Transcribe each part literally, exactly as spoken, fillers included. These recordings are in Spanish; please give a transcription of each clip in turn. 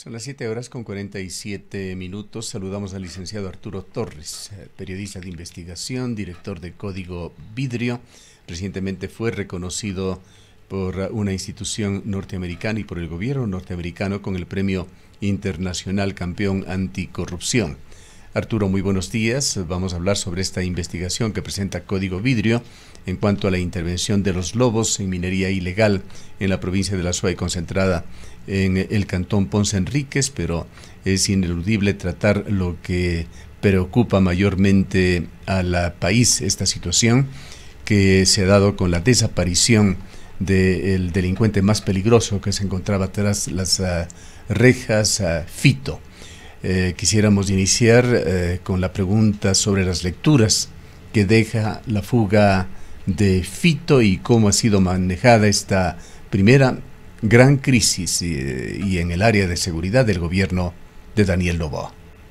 Son las siete horas con cuarenta y siete minutos. Saludamos al licenciado Arturo Torres, periodista de investigación, director de Código Vidrio. Recientemente fue reconocido por una institución norteamericana y por el gobierno norteamericano con el Premio Internacional Campeón Anticorrupción. Arturo, muy buenos días. Vamos a hablar sobre esta investigación que presenta Código Vidrio en cuanto a la intervención de los lobos en minería ilegal en la provincia de La Suay, concentrada en el cantón Ponce Enríquez, pero es ineludible tratar lo que preocupa mayormente al país, esta situación que se ha dado con la desaparición del delincuente más peligroso que se encontraba tras las uh, rejas, uh, Fito. Eh, quisiéramos iniciar eh, con la pregunta sobre las lecturas que deja la fuga de Fito y cómo ha sido manejada esta primera gran crisis eh, y en el área de seguridad del gobierno de Daniel Noboa.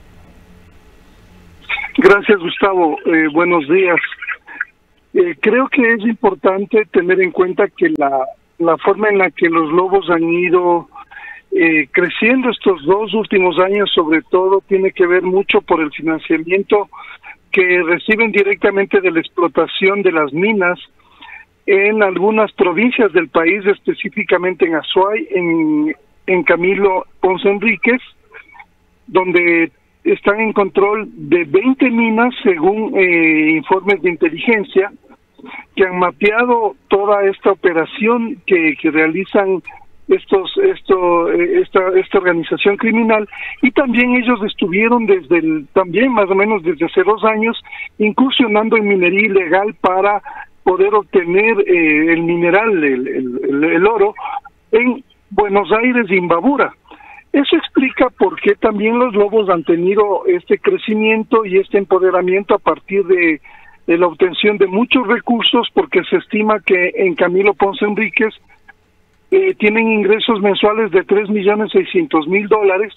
Gracias, Gustavo. Eh, buenos días. Eh, creo que es importante tener en cuenta que la, la forma en la que los lobos han ido eh, creciendo estos dos últimos años, sobre todo, tiene que ver mucho por el financiamiento que reciben directamente de la explotación de las minas en algunas provincias del país, específicamente en Azuay, en, en Camilo Ponce Enríquez, donde están en control de veinte minas, según eh, informes de inteligencia, que han mapeado toda esta operación que, que realizan estos esto esta esta organización criminal, y también ellos estuvieron desde el, también más o menos desde hace dos años incursionando en minería ilegal para poder obtener eh, el mineral, el, el, el oro, en Buenos Aires y Imbabura. Eso explica por qué también los lobos han tenido este crecimiento y este empoderamiento a partir de, de la obtención de muchos recursos, porque se estima que en Camilo Ponce Enríquez eh, tienen ingresos mensuales de tres millones seiscientos mil dólares,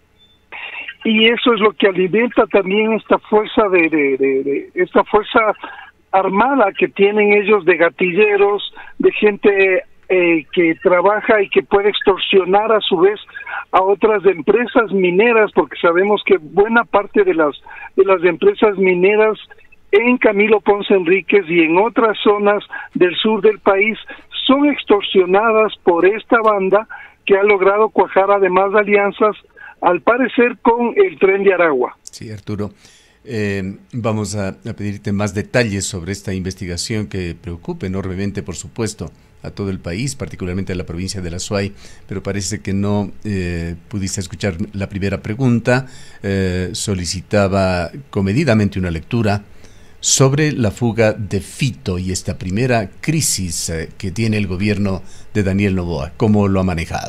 y eso es lo que alimenta también esta fuerza de, de, de, de esta fuerza armada que tienen ellos, de gatilleros, de gente eh, que trabaja y que puede extorsionar a su vez a otras empresas mineras, porque sabemos que buena parte de las de las empresas mineras en Camilo Ponce Enríquez y en otras zonas del sur del país son extorsionadas por esta banda, que ha logrado cuajar además alianzas, al parecer, con el Tren de Aragua. Sí, Arturo. Eh, vamos a, a pedirte más detalles sobre esta investigación que preocupa enormemente, por supuesto, a todo el país, particularmente a la provincia de La Suay, pero parece que no eh, pudiste escuchar la primera pregunta. Eh, solicitaba comedidamente una lectura sobre la fuga de Fito y esta primera crisis eh, que tiene el gobierno de Daniel Noboa. ¿Cómo lo ha manejado?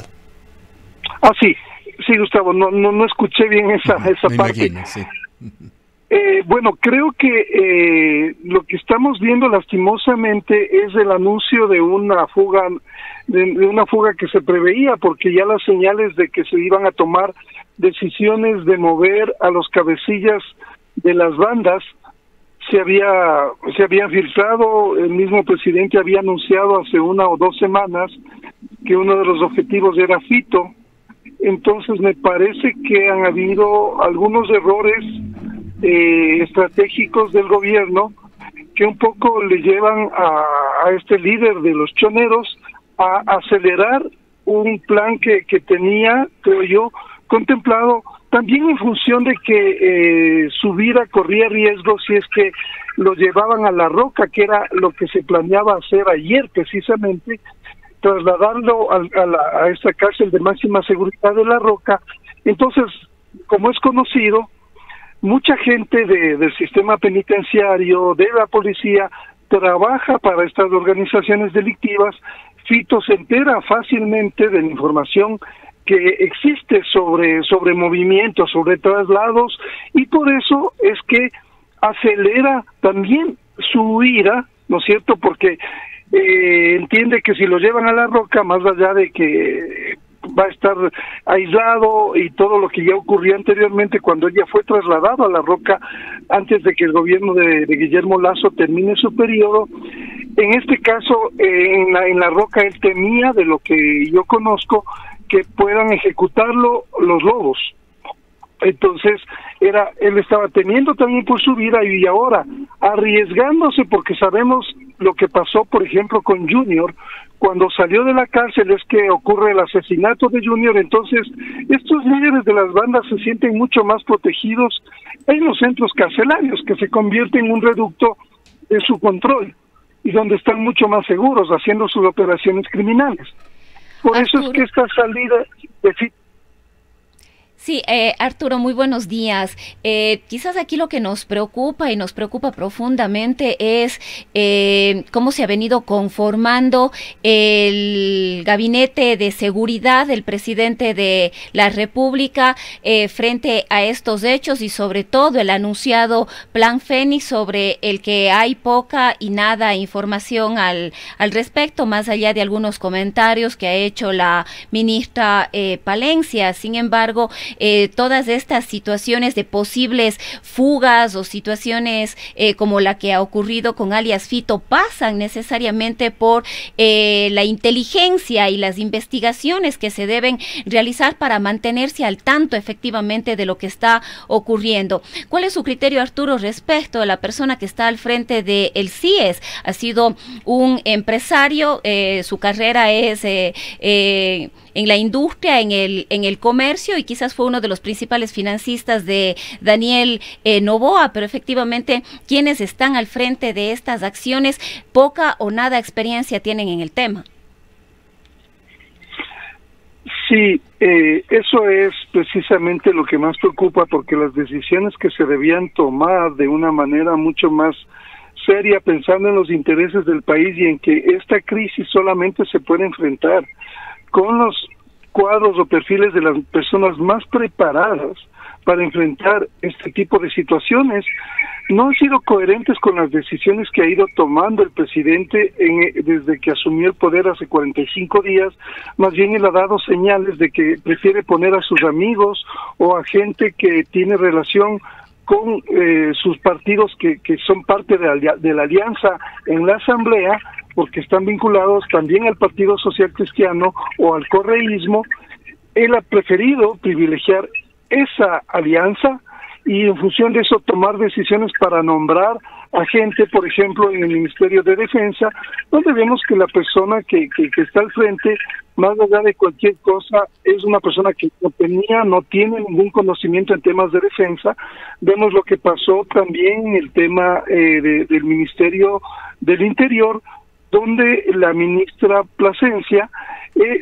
Ah, sí, sí, Gustavo, no, no, no escuché bien esa, esa Me parte. imagino, sí. Eh, bueno, creo que eh, lo que estamos viendo lastimosamente es el anuncio de una fuga, de, de una fuga que se preveía, porque ya las señales de que se iban a tomar decisiones de mover a los cabecillas de las bandas se había se habían filtrado. El mismo presidente había anunciado hace una o dos semanas que uno de los objetivos era Fito. Entonces me parece que han habido algunos errores Eh, estratégicos del gobierno que un poco le llevan a, a este líder de los choneros a acelerar un plan que, que tenía, creo yo, contemplado, también en función de que eh, su vida corría riesgo si es que lo llevaban a La Roca, que era lo que se planeaba hacer ayer precisamente, trasladarlo a, a, la, a esta cárcel de máxima seguridad de La Roca. Entonces, como es conocido, mucha gente de, del sistema penitenciario, de la policía, trabaja para estas organizaciones delictivas. Fito se entera fácilmente de la información que existe sobre, sobre movimientos, sobre traslados, y por eso es que acelera también su huida, ¿no es cierto? Porque eh, entiende que si lo llevan a La Roca, más allá de que va a estar aislado y todo lo que ya ocurrió anteriormente cuando ella fue trasladado a La Roca antes de que el gobierno de, de Guillermo Lasso termine su periodo. En este caso, eh, en, la, en La Roca él temía, de lo que yo conozco, que puedan ejecutarlo los lobos. Entonces, era él estaba temiendo también por su vida y ahora arriesgándose, porque sabemos lo que pasó, por ejemplo, con Junior. Cuando salió de la cárcel es que ocurre el asesinato de Junior. Entonces, estos líderes de las bandas se sienten mucho más protegidos en los centros carcelarios, que se convierten en un reducto de su control y donde están mucho más seguros haciendo sus operaciones criminales. Por Arturo. Eso es que esta salida de... Sí, eh, Arturo, muy buenos días. Eh, quizás aquí lo que nos preocupa y nos preocupa profundamente es eh, cómo se ha venido conformando el gabinete de seguridad del presidente de la República eh, frente a estos hechos y sobre todo el anunciado Plan Fénix, sobre el que hay poca y nada información al, al respecto, más allá de algunos comentarios que ha hecho la ministra eh, Palencia. Sin embargo, Eh, todas estas situaciones de posibles fugas o situaciones eh, como la que ha ocurrido con alias Fito pasan necesariamente por eh, la inteligencia y las investigaciones que se deben realizar para mantenerse al tanto efectivamente de lo que está ocurriendo. ¿Cuál es su criterio, Arturo, respecto a la persona que está al frente del C I E S? Ha sido un empresario, eh, su carrera es eh, eh, en la industria, en el, en el comercio, y quizás fue uno de los principales financistas de Daniel eh, Noboa, pero efectivamente quienes están al frente de estas acciones poca o nada experiencia tienen en el tema. Sí, eh, eso es precisamente lo que más preocupa, porque las decisiones que se debían tomar de una manera mucho más seria, pensando en los intereses del país y en que esta crisis solamente se puede enfrentar con los cuadros o perfiles de las personas más preparadas para enfrentar este tipo de situaciones, no han sido coherentes con las decisiones que ha ido tomando el presidente en, desde que asumió el poder hace cuarenta y cinco días. Más bien él ha dado señales de que prefiere poner a sus amigos o a gente que tiene relación con eh, sus partidos que, que son parte de la, de la alianza en la asamblea, porque están vinculados también al Partido Social Cristiano o al correísmo. Él ha preferido privilegiar esa alianza y en función de eso tomar decisiones para nombrar a gente, por ejemplo, en el Ministerio de Defensa, donde vemos que la persona que, que, que está al frente, más allá de cualquier cosa, es una persona que no tenía, no tiene ningún conocimiento en temas de defensa. Vemos lo que pasó también en el tema eh, de, del Ministerio del Interior, donde la ministra Plasencia eh,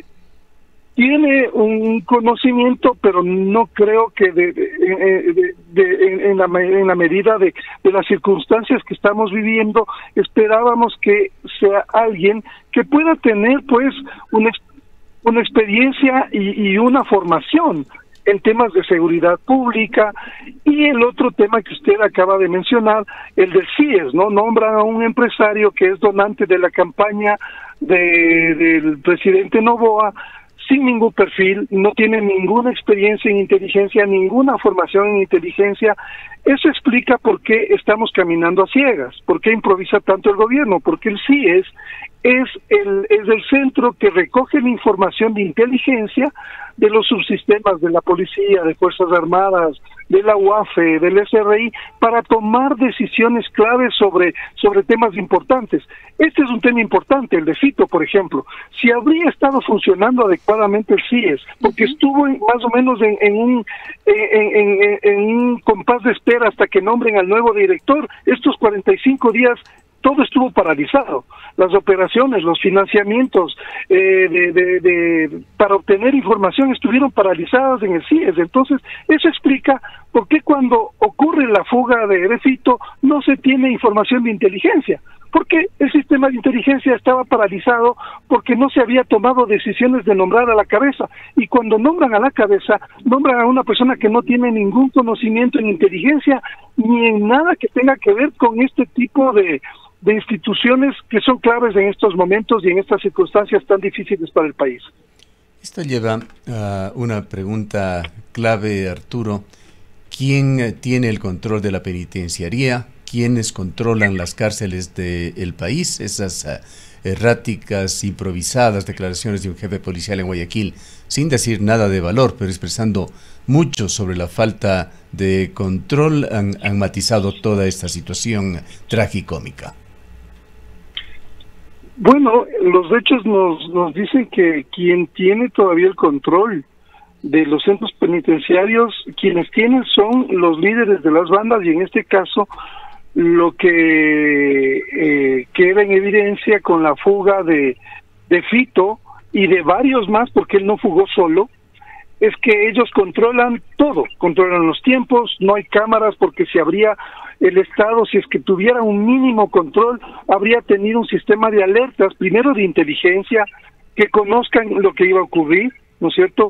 tiene un conocimiento, pero no creo que de, de, de, de, en, en, la, en la medida de, de las circunstancias que estamos viviendo. Esperábamos que sea alguien que pueda tener pues una, una experiencia y, y una formación en temas de seguridad pública. Y el otro tema que usted acaba de mencionar, el del C I E S, ¿no? Nombran a un empresario que es donante de la campaña de, del presidente Noboa, sin ningún perfil, no tiene ninguna experiencia en inteligencia, ninguna formación en inteligencia. Eso explica por qué estamos caminando a ciegas, por qué improvisa tanto el gobierno, porque el C I E S es el, es el centro que recoge la información de inteligencia de los subsistemas de la policía, de Fuerzas Armadas, de la U A F E, del S R I, para tomar decisiones claves sobre, sobre temas importantes. Este es un tema importante, el de Fito, por ejemplo. Si habría estado funcionando adecuadamente el C I E S, porque estuvo en, más o menos en, en, un, en, en, en un compás de espera hasta que nombren al nuevo director, estos cuarenta y cinco días todo estuvo paralizado, las operaciones, los financiamientos eh, de, de, de, para obtener información estuvieron paralizadas en el C I E S. Entonces, eso explica por qué cuando ocurre la fuga de, de Fito no se tiene información de inteligencia, porque el sistema de inteligencia estaba paralizado porque no se había tomado decisiones de nombrar a la cabeza, y cuando nombran a la cabeza, nombran a una persona que no tiene ningún conocimiento en inteligencia ni en nada que tenga que ver con este tipo de de instituciones que son claves en estos momentos y en estas circunstancias tan difíciles para el país. Esto lleva a una pregunta clave, Arturo. ¿Quién tiene el control de la penitenciaría? quienes controlan las cárceles del país, esas uh, erráticas, improvisadas declaraciones de un jefe policial en Guayaquil, sin decir nada de valor, pero expresando mucho sobre la falta de control, han, han matizado toda esta situación tragicómica. Bueno, los hechos nos, nos dicen que quien tiene todavía el control de los centros penitenciarios, quienes tienen son los líderes de las bandas, y en este caso lo que eh, queda en evidencia con la fuga de, de Fito y de varios más, porque él no fugó solo, es que ellos controlan todo, controlan los tiempos, no hay cámaras, porque si habría el Estado, si es que tuviera un mínimo control, habría tenido un sistema de alertas, primero de inteligencia, que conozcan lo que iba a ocurrir, ¿no es cierto?,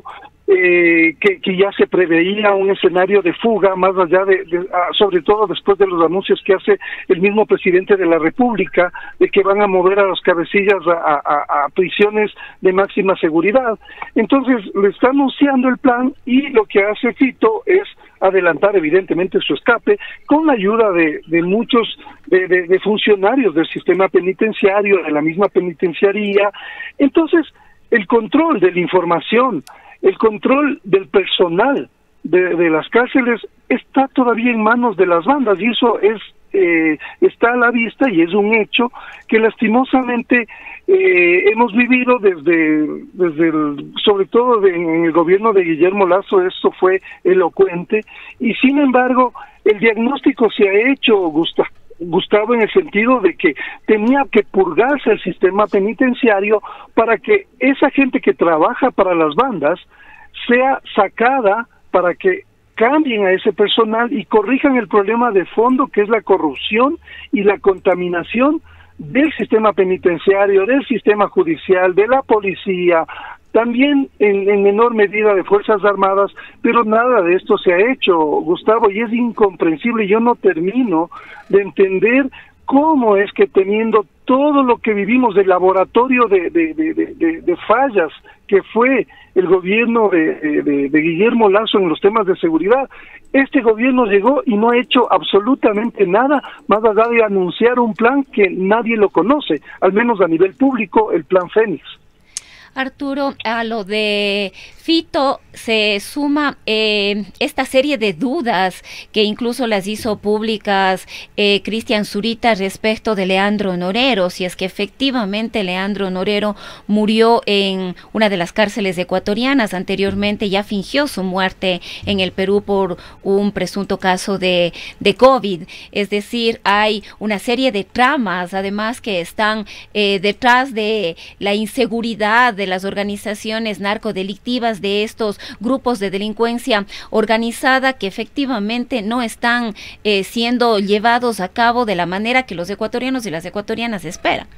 eh, que, que ya se preveía un escenario de fuga, más allá de, de ah, sobre todo después de los anuncios que hace el mismo presidente de la República, de que van a mover a los cabecillas a, a, a prisiones de máxima seguridad. Entonces le está anunciando el plan, y lo que hace Fito es adelantar evidentemente su escape, con la ayuda de, de muchos de, de, de funcionarios del sistema penitenciario, de la misma penitenciaría. Entonces, el control de la información, el control del personal de, de las cárceles está todavía en manos de las bandas, y eso es eh, está a la vista, y es un hecho que lastimosamente eh, hemos vivido desde, desde el, sobre todo de, en el gobierno de Guillermo Lasso. Esto fue elocuente, y sin embargo el diagnóstico se ha hecho, Gustavo, Gustavo, en el sentido de que tenía que purgarse el sistema penitenciario para que esa gente que trabaja para las bandas sea sacada, para que cambien a ese personal y corrijan el problema de fondo, que es la corrupción y la contaminación del sistema penitenciario, del sistema judicial, de la policía, también en, en menor medida de Fuerzas Armadas, pero nada de esto se ha hecho, Gustavo, y es incomprensible. Yo no termino de entender cómo es que, teniendo todo lo que vivimos del laboratorio de, de, de, de, de fallas que fue el gobierno de, de, de Guillermo Lasso en los temas de seguridad, este gobierno llegó y no ha hecho absolutamente nada, más allá de anunciar un plan que nadie lo conoce, al menos a nivel público, el Plan Fénix. Arturo, a lo de Fito se suma eh, esta serie de dudas que incluso las hizo públicas eh, Cristian Zurita respecto de Leandro Norero, si es que efectivamente Leandro Norero murió en una de las cárceles ecuatorianas. Anteriormente ya fingió su muerte en el Perú por un presunto caso de, de COVID. Es decir, hay una serie de tramas, además, que están eh, detrás de la inseguridad de las organizaciones narcodelictivas, de estos grupos de delincuencia organizada, que efectivamente no están eh, siendo llevados a cabo de la manera que los ecuatorianos y las ecuatorianas esperan.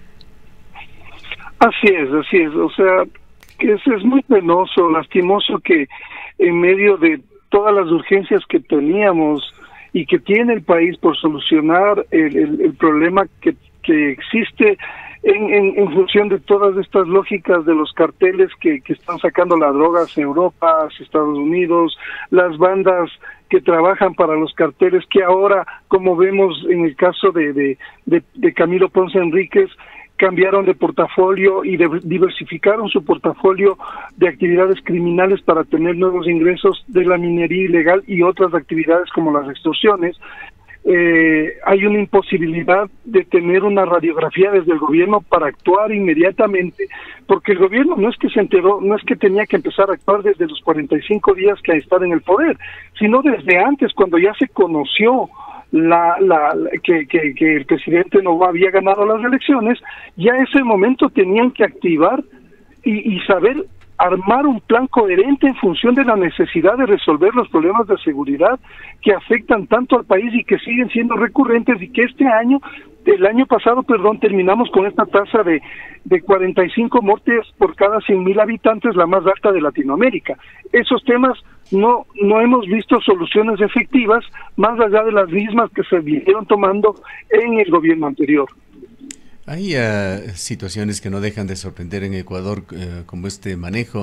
Así es, así es, o sea, que es, es muy penoso, lastimoso que en medio de todas las urgencias que teníamos y que tiene el país por solucionar el, el, el problema que, que existe En, en, en función de todas estas lógicas de los carteles que, que están sacando las drogas en Europa, Estados Unidos, las bandas que trabajan para los carteles, que ahora, como vemos en el caso de, de, de, de Camilo Ponce Enríquez, cambiaron de portafolio y de, diversificaron su portafolio de actividades criminales para tener nuevos ingresos de la minería ilegal y otras actividades como las extorsiones. Eh, hay una imposibilidad de tener una radiografía desde el gobierno para actuar inmediatamente, porque el gobierno no es que se enteró, no es que tenía que empezar a actuar desde los cuarenta y cinco días que está en el poder, sino desde antes, cuando ya se conoció la, la, la que, que, que el presidente no había ganado las elecciones. Ya en ese momento tenían que activar y, y saber armar un plan coherente en función de la necesidad de resolver los problemas de seguridad que afectan tanto al país y que siguen siendo recurrentes, y que este año, el año pasado, perdón, terminamos con esta tasa de, de cuarenta y cinco muertes por cada cien mil habitantes, la más alta de Latinoamérica. Esos temas no, no hemos visto soluciones efectivas, más allá de las mismas que se vinieron tomando en el gobierno anterior. Hay uh, situaciones que no dejan de sorprender en Ecuador, uh, como este manejo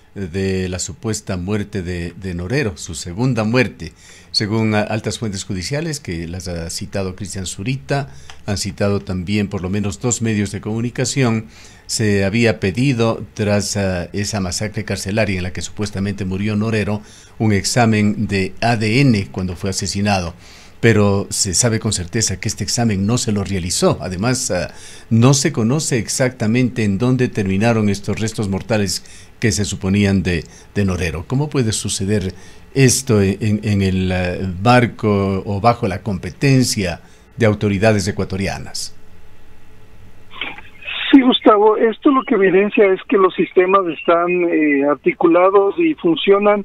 de la supuesta muerte de, de Norero, su segunda muerte. Según a, altas fuentes judiciales, que las ha citado Cristian Zurita, han citado también por lo menos dos medios de comunicación, se había pedido, tras uh, esa masacre carcelaria en la que supuestamente murió Norero, un examen de A D N cuando fue asesinado. Pero se sabe con certeza que este examen no se lo realizó. Además, uh, no se conoce exactamente en dónde terminaron estos restos mortales que se suponían de, de Norero. ¿Cómo puede suceder esto en, en el uh, marco o bajo la competencia de autoridades ecuatorianas? Sí, Gustavo, esto lo que evidencia es que los sistemas están eh, articulados y funcionan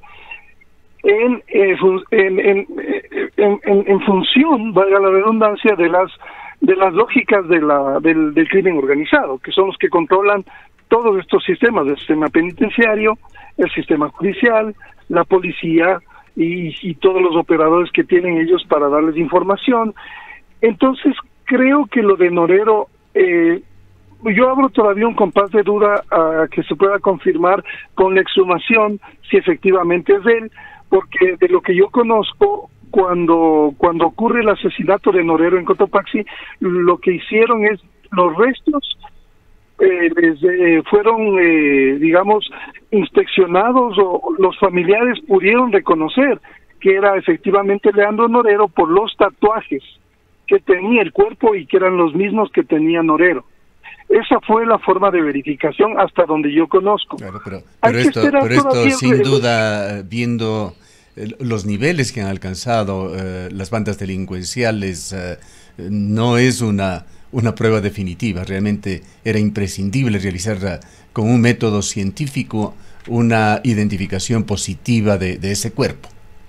En, eh, en, en, en, en, en función, valga la redundancia, de las de las lógicas de la, del, del crimen organizado, que son los que controlan todos estos sistemas, el sistema penitenciario, el sistema judicial, la policía y, y todos los operadores que tienen ellos para darles información. Entonces, creo que lo de Norero, eh, yo abro todavía un compás de duda a que se pueda confirmar con la exhumación si efectivamente es él, porque de lo que yo conozco, cuando cuando ocurre el asesinato de Norero en Cotopaxi, lo que hicieron es, los restos eh, desde, fueron, eh, digamos, inspeccionados, o los familiares pudieron reconocer que era efectivamente Leandro Norero por los tatuajes que tenía el cuerpo y que eran los mismos que tenía Norero. Esa fue la forma de verificación hasta donde yo conozco. Claro, pero, pero esto, pero esto sin duda, viendo los niveles que han alcanzado eh, las bandas delincuenciales, eh, no es una, una prueba definitiva. Realmente era imprescindible realizar uh, con un método científico una identificación positiva de, de ese cuerpo.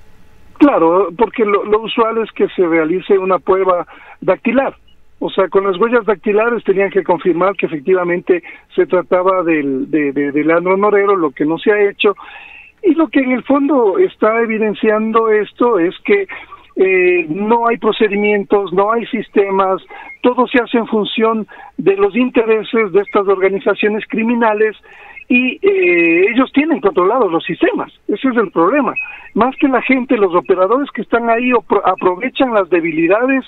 Claro, porque lo, lo usual es que se realice una prueba dactilar. O sea, con las huellas dactilares tenían que confirmar que efectivamente se trataba del, de, de, de Leandro Norero, lo que no se ha hecho. Y lo que en el fondo está evidenciando esto es que eh, no hay procedimientos, no hay sistemas, todo se hace en función de los intereses de estas organizaciones criminales y eh, ellos tienen controlados los sistemas. Ese es el problema. Más que la gente, los operadores que están ahí aprovechan las debilidades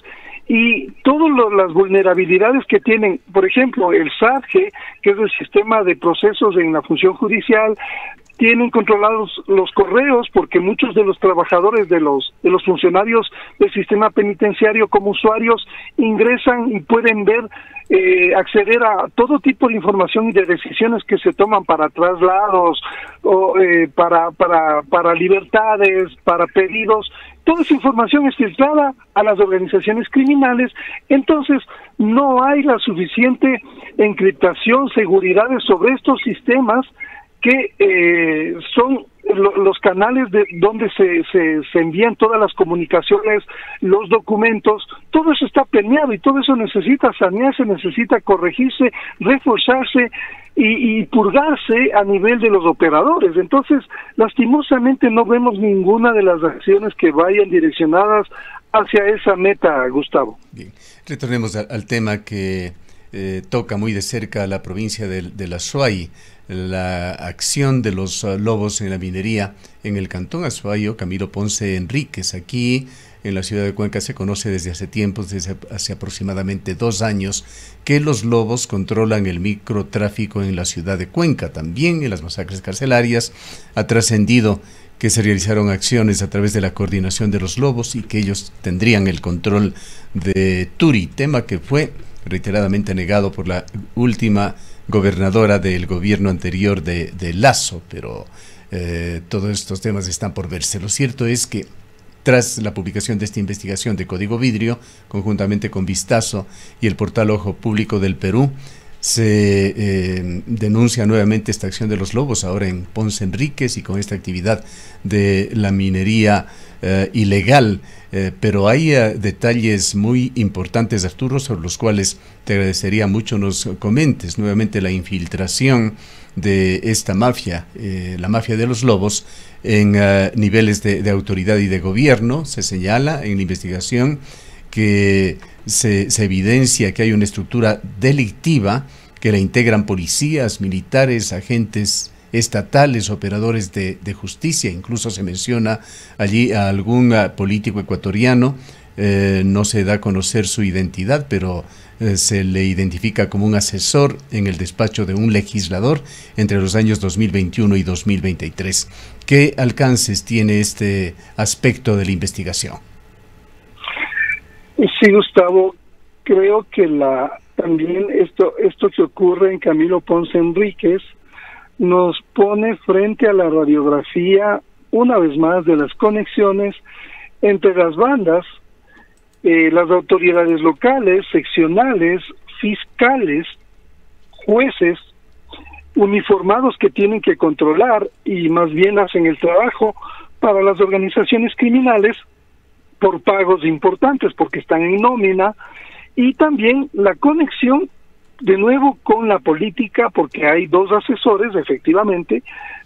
y todas las vulnerabilidades que tienen. Por ejemplo, el S A D G, que es el sistema de procesos en la función judicial, tienen controlados los correos, porque muchos de los trabajadores, de los de los funcionarios del sistema penitenciario como usuarios ingresan y pueden ver, eh, acceder a todo tipo de información y de decisiones que se toman para traslados, o eh, para para para libertades, para pedidos. Toda esa información es filtrada a las organizaciones criminales. Entonces no hay la suficiente encriptación, seguridades sobre estos sistemas que eh, son lo, los canales de donde se, se, se envían todas las comunicaciones, los documentos. Todo eso está permeado y todo eso necesita sanearse, necesita corregirse, reforzarse y, y purgarse a nivel de los operadores. Entonces, lastimosamente no vemos ninguna de las acciones que vayan direccionadas hacia esa meta, Gustavo. Bien, retornemos al, al tema que eh, toca muy de cerca a la provincia de, de la Azuay, la acción de los uh, lobos en la minería en el cantón Azuayo. Camilo Ponce Enríquez, aquí en la ciudad de Cuenca se conoce desde hace tiempo, desde hace aproximadamente dos años, que los lobos controlan el microtráfico en la ciudad de Cuenca. También en las masacres carcelarias ha trascendido que se realizaron acciones a través de la coordinación de los lobos y que ellos tendrían el control de Turi, tema que fue reiteradamente negado por la última gobernadora del gobierno anterior de, de Lazo, pero eh, todos estos temas están por verse. Lo cierto es que tras la publicación de esta investigación de Código Vidrio, conjuntamente con Vistazo y el portal Ojo Público del Perú, se eh, denuncia nuevamente esta acción de los lobos, ahora en Ponce Enríquez, y con esta actividad de la minería eh, ilegal. Eh, pero hay eh, detalles muy importantes, Arturo, sobre los cuales te agradecería mucho nos comentes. Nuevamente la infiltración de esta mafia, eh, la mafia de los lobos, en uh, niveles de, de autoridad y de gobierno. Se señala en la investigación que se, se evidencia que hay una estructura delictiva que la integran policías, militares, agentes estatales, operadores de, de justicia. Incluso se menciona allí a algún uh, político ecuatoriano, eh, no se da a conocer su identidad, pero eh, se le identifica como un asesor en el despacho de un legislador entre los años dos mil veintiuno y dos mil veintitrés. ¿Qué alcances tiene este aspecto de la investigación? Sí, Gustavo, creo que la también esto esto que ocurre en Camilo Ponce Enríquez nos pone frente a la radiografía, una vez más, de las conexiones entre las bandas, eh, las autoridades locales, seccionales, fiscales, jueces, uniformados que tienen que controlar y más bien hacen el trabajo para las organizaciones criminales por pagos importantes porque están en nómina, y también la conexión de nuevo con la política, porque hay dos asesores efectivamente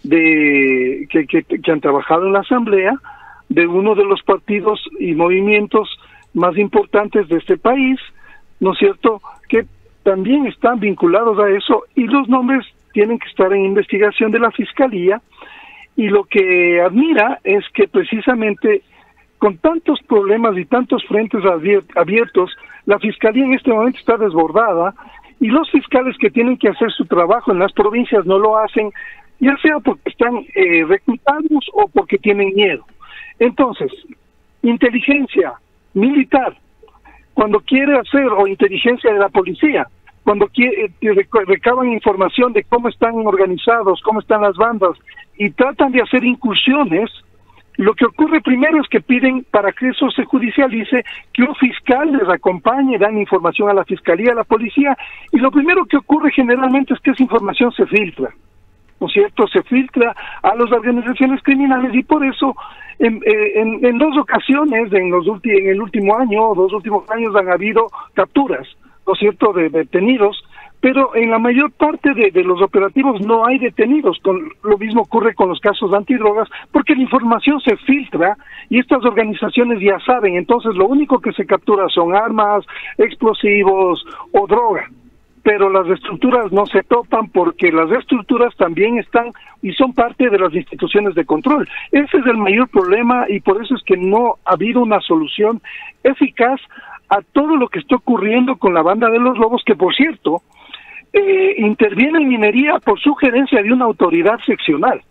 de que, que, que han trabajado en la asamblea de uno de los partidos y movimientos más importantes de este país, ¿no es cierto?, que también están vinculados a eso, y los nombres tienen que estar en investigación de la Fiscalía. Y lo que admira es que precisamente con tantos problemas y tantos frentes abiertos, la Fiscalía en este momento está desbordada, y los fiscales que tienen que hacer su trabajo en las provincias no lo hacen, ya sea porque están eh, reclutados o porque tienen miedo. Entonces, inteligencia militar, cuando quiere hacer, o inteligencia de la policía, cuando quiere, recaban información de cómo están organizados, cómo están las bandas, y tratan de hacer incursiones, lo que ocurre primero es que piden, para que eso se judicialice, que un fiscal les acompañe, dan información a la Fiscalía, a la policía, y lo primero que ocurre generalmente es que esa información se filtra, ¿no es cierto? Se filtra a las organizaciones criminales, y por eso en, en, en dos ocasiones, en, los ulti, en el último año, o dos últimos años, han habido capturas, ¿no es cierto?, de detenidos, pero en la mayor parte de, de los operativos no hay detenidos. Con, lo mismo ocurre con los casos de antidrogas, porque la información se filtra y estas organizaciones ya saben, entonces lo único que se captura son armas, explosivos o droga, pero las estructuras no se topan, porque las estructuras también están y son parte de las instituciones de control. Ese es el mayor problema, y por eso es que no ha habido una solución eficaz a todo lo que está ocurriendo con la banda de los lobos, que por cierto, Eh, interviene en minería por sugerencia de una autoridad seccional.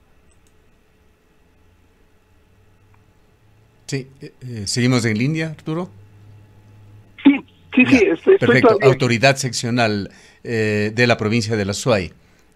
Sí, eh, ¿seguimos en línea, Arturo? Sí, sí, sí. Estoy, Perfecto, estoy autoridad seccional eh, de la provincia de la Suay.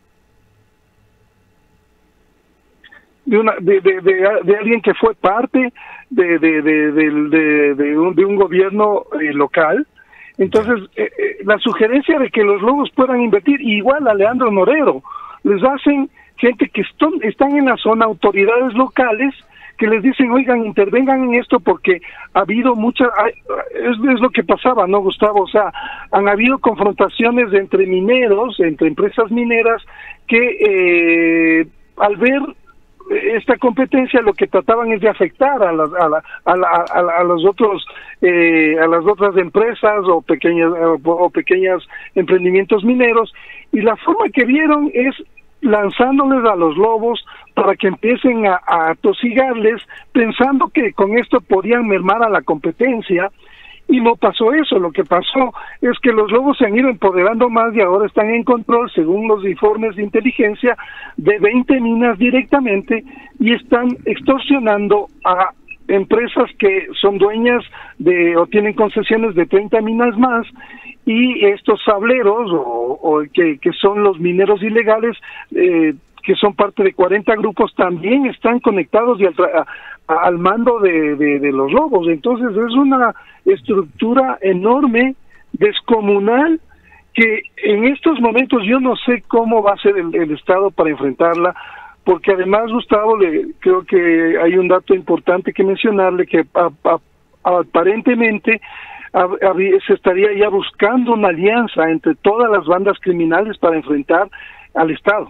De, una, de, de, de, de alguien que fue parte de, de, de, de, de, de, un, de un gobierno eh, local. Entonces, eh, eh, la sugerencia de que los lobos puedan invertir, igual a Leandro Norero, les hacen gente que están, están en la zona, autoridades locales, que les dicen, oigan, intervengan en esto, porque ha habido mucha, es, es lo que pasaba, ¿no, Gustavo? O sea, han habido confrontaciones entre mineros, entre empresas mineras, que eh, al ver esta competencia lo que trataban es de afectar a las a, la, a, la, a, la, a los otros eh, a las otras empresas o pequeñas o, o pequeños emprendimientos mineros, y la forma que vieron es lanzándoles a los lobos para que empiecen a, a tosigarles, pensando que con esto podían mermar a la competencia. Y no pasó eso. Lo que pasó es que los lobos se han ido empoderando más y ahora están en control, según los informes de inteligencia, de veinte minas directamente, y están extorsionando a empresas que son dueñas de o tienen concesiones de treinta minas más, y estos sableros o, o que, que son los mineros ilegales, eh, que son parte de cuarenta grupos, también están conectados y al, a, a, al mando de, de, de los lobos. Entonces es una estructura enorme, descomunal, que en estos momentos yo no sé cómo va a ser el, el Estado para enfrentarla, porque además, Gustavo, le, creo que hay un dato importante que mencionarle, que a, a, aparentemente a, a, se estaría ya buscando una alianza entre todas las bandas criminales para enfrentar al Estado.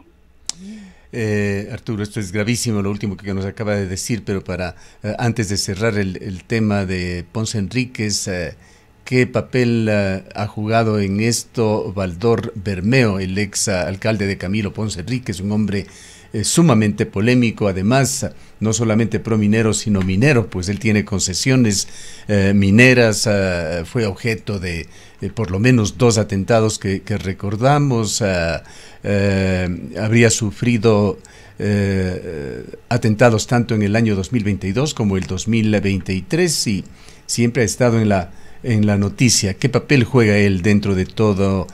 Eh, Arturo, esto es gravísimo lo último que nos acaba de decir, pero para eh, antes de cerrar el, el tema de Ponce Enríquez, eh, ¿qué papel eh, ha jugado en esto Valdor Bermeo, el ex alcalde de Camilo Ponce Enríquez, un hombre eh, sumamente polémico, además, no solamente pro minero, sino minero, pues él tiene concesiones eh, mineras, uh, fue objeto de eh, por lo menos dos atentados que, que recordamos, uh, uh, habría sufrido eh, atentados tanto en el año dos mil veintidós como el dos mil veintitrés y siempre ha estado en la en la noticia. ¿Qué papel juega él dentro de todo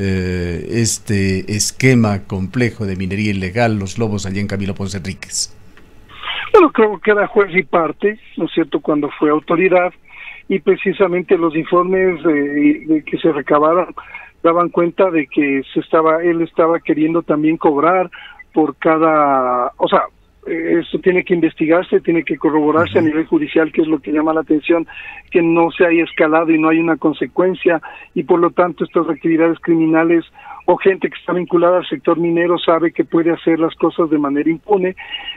eh, este esquema complejo de minería ilegal, los lobos allá en Camilo Ponce Enríquez? Bueno, creo que era juez y parte, ¿no es cierto?, cuando fue autoridad, y precisamente los informes de, de que se recabaron daban cuenta de que se estaba, él estaba queriendo también cobrar por cada, o sea, eso tiene que investigarse, tiene que corroborarse uh-huh. a nivel judicial, que es lo que llama la atención, que no se haya escalado y no hay una consecuencia, y por lo tanto estas actividades criminales o gente que está vinculada al sector minero sabe que puede hacer las cosas de manera impune.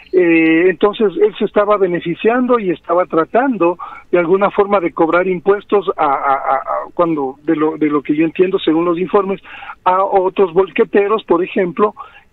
Eh, entonces él se estaba beneficiando y estaba tratando de alguna forma de cobrar impuestos a, a, a cuando de lo de lo que yo entiendo según los informes a otros bolqueteros, por ejemplo,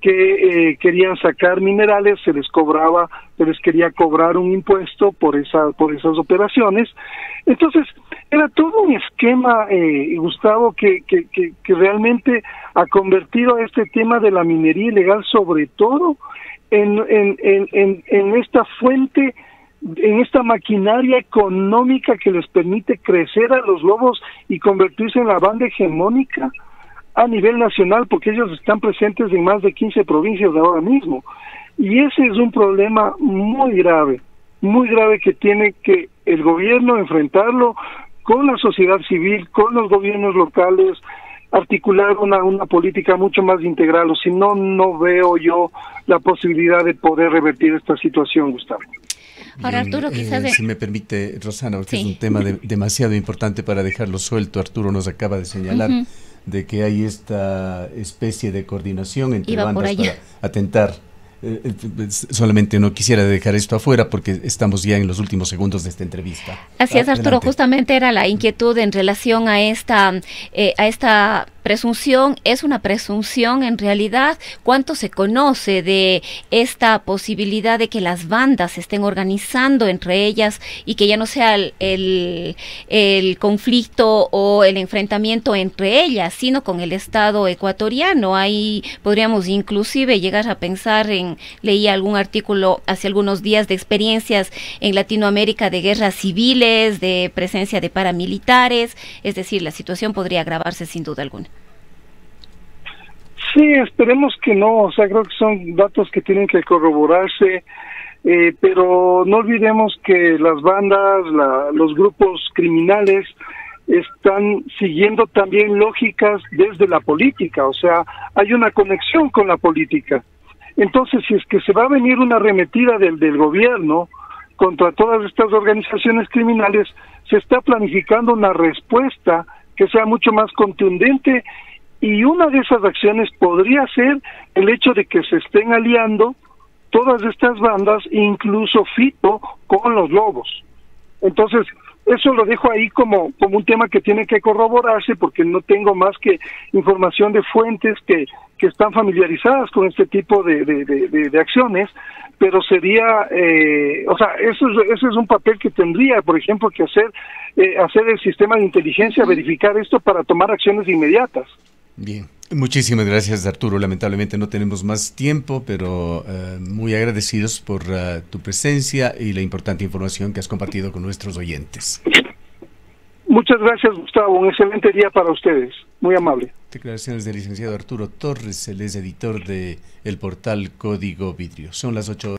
que eh, querían sacar minerales, se les cobraba, se les quería cobrar un impuesto por esa por esas operaciones. Entonces era todo un esquema, eh, Gustavo, que, que, que, que realmente ha convertido a este tema de la minería ilegal, sobre todo en, en, en, en, en esta fuente, en esta maquinaria económica que les permite crecer a los lobos y convertirse en la banda hegemónica a nivel nacional, porque ellos están presentes en más de quince provincias ahora mismo. Y ese es un problema muy grave, muy grave que tiene que el gobierno enfrentarlo con la sociedad civil, con los gobiernos locales, articular una, una política mucho más integral, o si no, no veo yo la posibilidad de poder revertir esta situación, Gustavo. Ahora, Arturo, quizás... Eh, si me permite, Rosana, porque sí. es un tema de, demasiado importante para dejarlo suelto. Arturo nos acaba de señalar uh-huh. de que hay esta especie de coordinación entre Iba bandas para atentar. Eh, eh, solamente no quisiera dejar esto afuera porque estamos ya en los últimos segundos de esta entrevista. Así es, Arturo, justamente era la inquietud en relación a esta, eh, a esta presunción. ¿Es una presunción en realidad? ¿Cuánto se conoce de esta posibilidad de que las bandas se estén organizando entre ellas y que ya no sea el, el, el conflicto o el enfrentamiento entre ellas, sino con el Estado ecuatoriano? Ahí podríamos inclusive llegar a pensar en, leí algún artículo hace algunos días de experiencias en Latinoamérica de guerras civiles, de presencia de paramilitares, es decir, la situación podría agravarse sin duda alguna. Sí, esperemos que no, o sea, creo que son datos que tienen que corroborarse, eh, pero no olvidemos que las bandas, la, los grupos criminales están siguiendo también lógicas desde la política, o sea, hay una conexión con la política. Entonces, si es que se va a venir una arremetida del, del gobierno contra todas estas organizaciones criminales, se está planificando una respuesta que sea mucho más contundente, y una de esas acciones podría ser el hecho de que se estén aliando todas estas bandas, incluso Fito, con los lobos. Entonces, eso lo dejo ahí como, como un tema que tiene que corroborarse, porque no tengo más que información de fuentes que, que están familiarizadas con este tipo de, de, de, de, de acciones, pero sería, eh, o sea, eso es, eso es un papel que tendría, por ejemplo, que hacer, eh, hacer el sistema de inteligencia, verificar esto para tomar acciones inmediatas. Bien, muchísimas gracias, Arturo. Lamentablemente no tenemos más tiempo, pero uh, muy agradecidos por uh, tu presencia y la importante información que has compartido con nuestros oyentes. Muchas gracias, Gustavo. Un excelente día para ustedes. Muy amable. Declaraciones del licenciado Arturo Torres, él es editor de el portal Código Vidrio. Son las ocho